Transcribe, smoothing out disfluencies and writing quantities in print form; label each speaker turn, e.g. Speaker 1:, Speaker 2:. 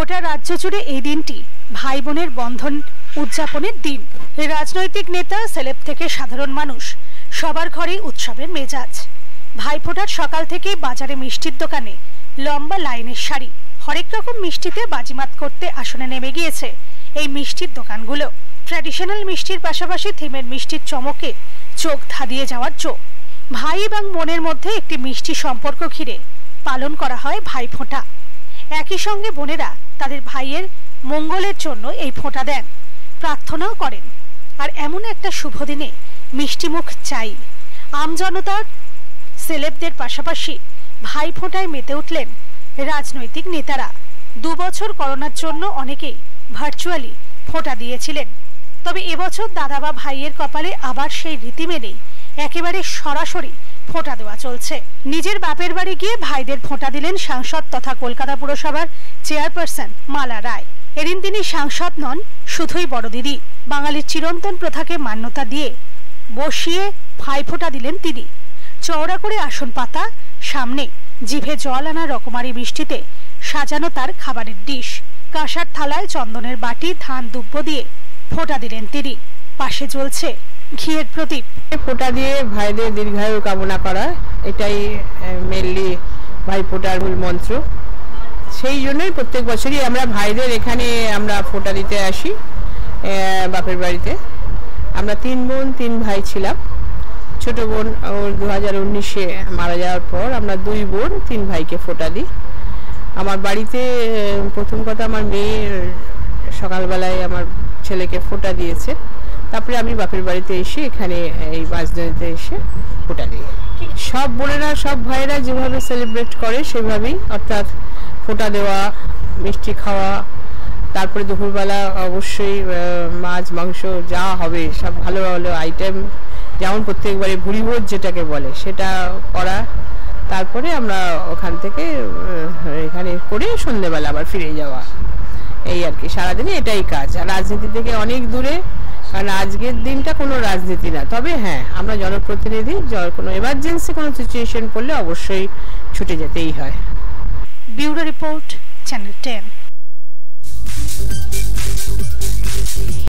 Speaker 1: গোটা রাজ্য জুড়ে এই দিনটি ভাই বোনের বন্ধন উদযাপনের দিন। রাজনৈতিক নেতা, সেলেব থেকে সাধারণ মানুষ সবার ঘরেই উৎসবের মেজাজ। ভাইফোঁটার সকাল থেকেই বাজারে মিষ্টির দোকানে লম্বা লাইনের সারি। হরেক রকম মিষ্টিতে বাজিমাত করতে আসনে নেমে গিয়েছে এই মিষ্টির দোকানগুলো। ট্র্যাডিশনাল মিষ্টির পাশাপাশি থিমের মিষ্টির চমকে চোখ ধাঁধিয়ে যাওয়ার চোখ। ভাই এবং বোনের মধ্যে একটি মিষ্টি সম্পর্ক ঘিরে পালন করা হয় ভাইফোঁটা। একই সঙ্গে বোনেরা তাদের ভাইয়ের মঙ্গলের জন্য এই ফোঁটা দেন, প্রার্থনাও করেন। আর এমন একটা শুভ দিনে মিষ্টিমুখ চাই। আমজনতার, সেলেবদের পাশাপাশি ভাইফোঁটায় মেতে উঠলেন রাজনৈতিক নেতারা। 2 বছর করোনার জন্য অনেকেই ভার্চুয়ালি ফোঁটা দিয়েছিলেন, তবে এবছর দাদা বা ভাইয়ের কপালে আবার সেই রীতি মেনেই একেবারে সরাসরি ফোঁটা দেওয়া চলছে। নিজের বাপের বাড়ি গিয়ে ভাইদের ফোঁটা দিলেন সাংসদ তথা কলকাতা পুরসভার চেয়ারপারসন মালা রায়। এদিন তিনি সাংসদ নন, শুধুই বড় দিদি। বাঙালির চিরন্তন প্রথাকে মান্যতা দিয়ে বসিয়ে ভাইফোঁটা দিলেন তিনি। চওড়া করে আসন পাতা, সামনে জিভে জল আনা রকমারি মিষ্টিতে সাজানো তার খাবারের ডিশ। কাঁসার থালায় চন্দনের বাটি, ধান দুব্য দিয়ে ফোঁটা দিলেন তিনি। পাশে জ্বলছে ঘিয়ের প্রদীপ।
Speaker 2: ফোঁটা দিয়ে ভাইদের দীর্ঘায়ু কামনা করা, এটাই মেনলি ভাইফোঁটার মূল মন্ত্র। সেই জন্যই প্রত্যেক বছরই আমরা ভাইদের এখানে আমরা ফোঁটা দিতে আসি বাপের বাড়িতে। আমরা 3 বোন 3 ভাই ছিলাম। ছোট বোন 2019-এ মারা যাওয়ার পর আমরা 2 বোন 3 ভাইকে ফোঁটা দিই। আমার বাড়িতে প্রথম কথা আমার মেয়ে সকালবেলায় আমার ছেলেকে ফোঁটা দিয়েছে, তারপরে আমি বাপের বাড়িতে এসে এখানে এই বাসদানিতে এসে ফোঁটা দিই। সব বোনেরা সব ভাইয়েরা যেভাবে সেলিব্রেট করে সেভাবেই, অর্থাৎ ফোঁটা দেওয়া, মিষ্টি খাওয়া, তারপরে দুপুরবেলা অবশ্যই মাছ মাংস যা হবে সব ভালো ভালো আইটেম, যেমন প্রত্যেকবারে ভুড়িভোজ যেটাকে বলে সেটা করা। তারপরে আমরা ওখান থেকে এখানে করে সন্ধ্যেবেলা আবার ফিরে যাওয়া, এই আর কি। সারাদিনে এটাই কাজ। আর রাজনীতি থেকে অনেক দূরে, কারণ আজকের দিনটা কোনো রাজনীতি না। তবে হ্যাঁ, আমরা জনপ্রতিনিধি, কোনো এমার্জেন্সি কোনো সিচুয়েশন পড়লে অবশ্যই ছুটে যেতেই হয়।
Speaker 1: Bureau report, channel 10।